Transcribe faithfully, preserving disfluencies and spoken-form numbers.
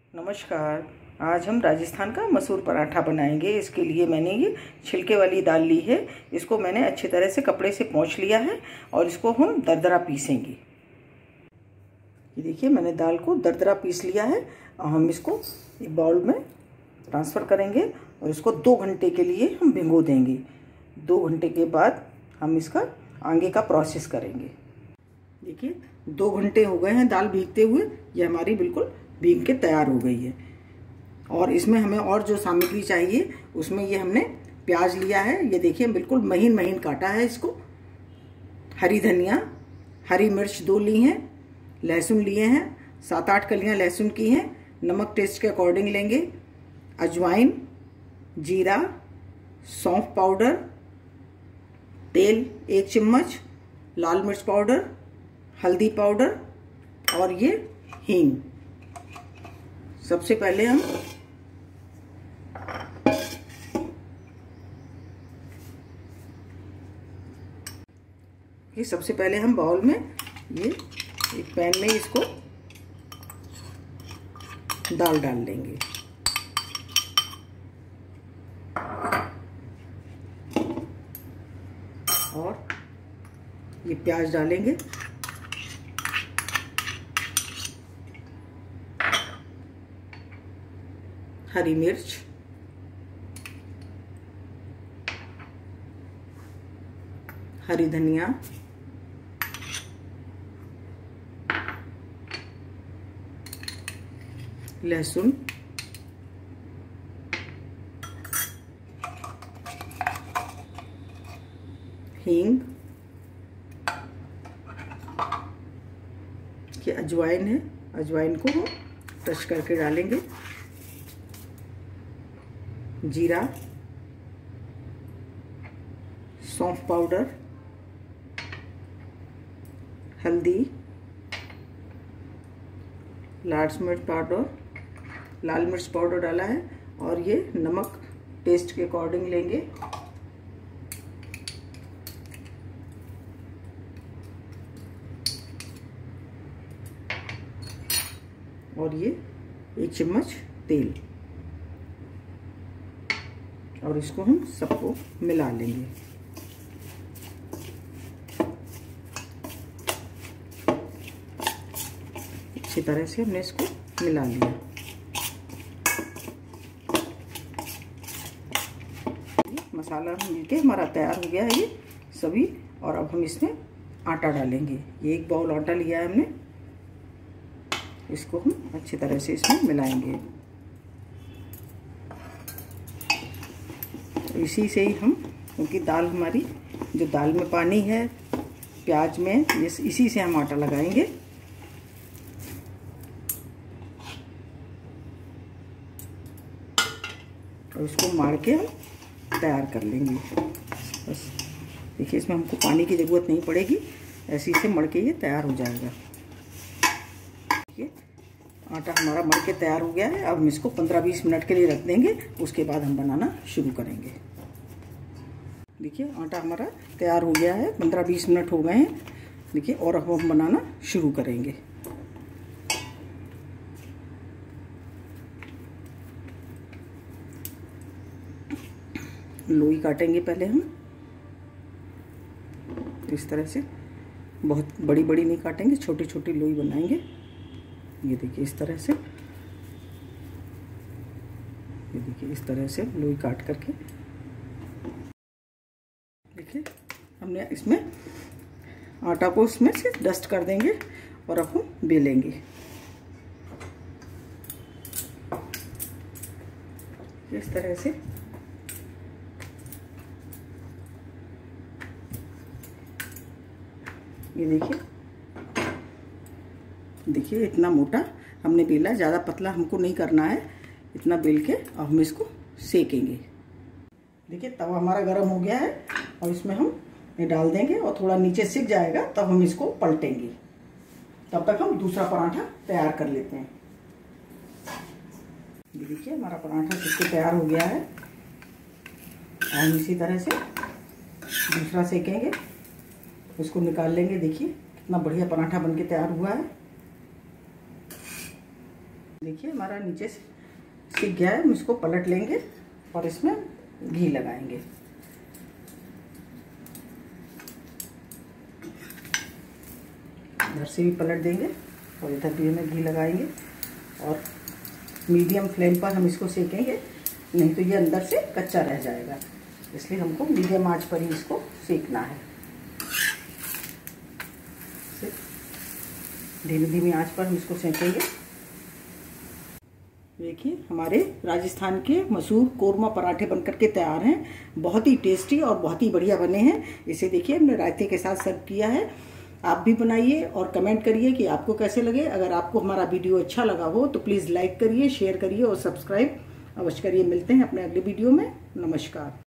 नमस्कार। आज हम राजस्थान का मसूर पराठा बनाएंगे। इसके लिए मैंने ये छिलके वाली दाल ली है। इसको मैंने अच्छी तरह से कपड़े से पोंछ लिया है और इसको हम दरदरा पीसेंगे। ये देखिए, मैंने दाल को दरदरा पीस लिया है और हम इसको एक बाउल में ट्रांसफ़र करेंगे और इसको दो घंटे के लिए हम भिगो देंगे। दो घंटे के बाद हम इसका आगे का प्रोसेस करेंगे। देखिए, दो घंटे हो गए हैं दाल भीगते हुए। ये हमारी बिल्कुल भीग के तैयार हो गई है। और इसमें हमें और जो सामग्री चाहिए उसमें ये हमने प्याज लिया है। ये देखिए, बिल्कुल महीन महीन काटा है इसको। हरी धनिया, हरी मिर्च दो ली हैं, लहसुन लिए हैं, सात आठ कलियां लहसुन की हैं, नमक टेस्ट के अकॉर्डिंग लेंगे, अजवाइन, जीरा, सौंफ पाउडर, तेल एक चम्मच, लाल मिर्च पाउडर, हल्दी पाउडर और ये हींग। सबसे पहले हम ये सबसे पहले हम बाउल में ये एक पैन में इसको दाल डाल लेंगे। और ये प्याज डालेंगे, हरी मिर्च, हरी धनिया, लहसुन, हींग, ये अजवाइन है, अजवाइन को हम क्रश करके डालेंगे, जीरा, सौंफ पाउडर, हल्दी, लाल मिर्च पाउडर, लाल मिर्च पाउडर डाला है और ये नमक टेस्ट के अकॉर्डिंग लेंगे। और ये एक चम्मच तेल और इसको हम सबको मिला लेंगे। अच्छी तरह से हमने इसको मिला लिया। मसाला मिलके हमारा तैयार हो गया है ये सभी। और अब हम इसमें आटा डालेंगे। ये एक बाउल आटा लिया है हमने, इसको हम अच्छी तरह से इसमें मिलाएंगे। इसी से ही हम, क्योंकि दाल हमारी, जो दाल में पानी है प्याज में, ये इसी से हम आटा लगाएंगे। और इसको मार के हम तैयार कर लेंगे। बस देखिए, इसमें हमको पानी की ज़रूरत नहीं पड़ेगी, ऐसे से मड़ के ये तैयार हो जाएगा। देखिए, आटा हमारा मड़ के तैयार हो गया है। अब हम इसको पंद्रह बीस मिनट के लिए रख देंगे, उसके बाद हम बनाना शुरू करेंगे। देखिए, आटा हमारा तैयार हो गया है, पंद्रह बीस मिनट हो गए हैं। देखिए, और अब हम बनाना शुरू करेंगे। लोई काटेंगे पहले हम इस तरह से। बहुत बड़ी बड़ी नहीं काटेंगे, छोटी छोटी लोई बनाएंगे। ये देखिए, इस तरह से। ये देखिए, इस तरह से लोई काट करके। देखिए, हमने इसमें आटा को इसमें से डस्ट कर देंगे और अब हम बेलेंगे। इस तरह से ये देखिए, देखिए इतना मोटा हमने बेला, ज़्यादा पतला हमको नहीं करना है। इतना बेल के अब हम इसको सेकेंगे। देखिए, तवा हमारा गर्म हो गया है और इसमें हम ये डाल देंगे और थोड़ा नीचे सिक जाएगा तब हम इसको पलटेंगे। तब तक हम दूसरा पराठा तैयार कर लेते हैं। ये देखिए, हमारा पराठा सिक के तैयार हो गया है। और हम इसी तरह से दूसरा सेकेंगे, उसको निकाल लेंगे। देखिए, कितना बढ़िया पराठा बनके तैयार हुआ है। देखिए हमारा नीचे से सीख गया है। हम इसको पलट लेंगे और इसमें घी लगाएंगे। इधर से भी पलट देंगे और इधर भी हमें घी लगाएंगे और मीडियम फ्लेम पर हम इसको सेकेंगे, नहीं तो ये अंदर से कच्चा रह जाएगा। इसलिए हमको मीडियम आंच पर ही इसको सेकना है। धीमी धीमी आंच पर हम इसको सेकेंगे। देखिए हमारे राजस्थान के मशहूर कोरमा पराठे बनकर के तैयार हैं। बहुत ही टेस्टी और बहुत ही बढ़िया बने हैं। इसे देखिए हमने रायते के साथ सर्व किया है। आप भी बनाइए और कमेंट करिए कि आपको कैसे लगे। अगर आपको हमारा वीडियो अच्छा लगा हो तो प्लीज़ लाइक करिए, शेयर करिए और सब्सक्राइब अवश्य करिए। मिलते हैं अपने अगले वीडियो में। नमस्कार।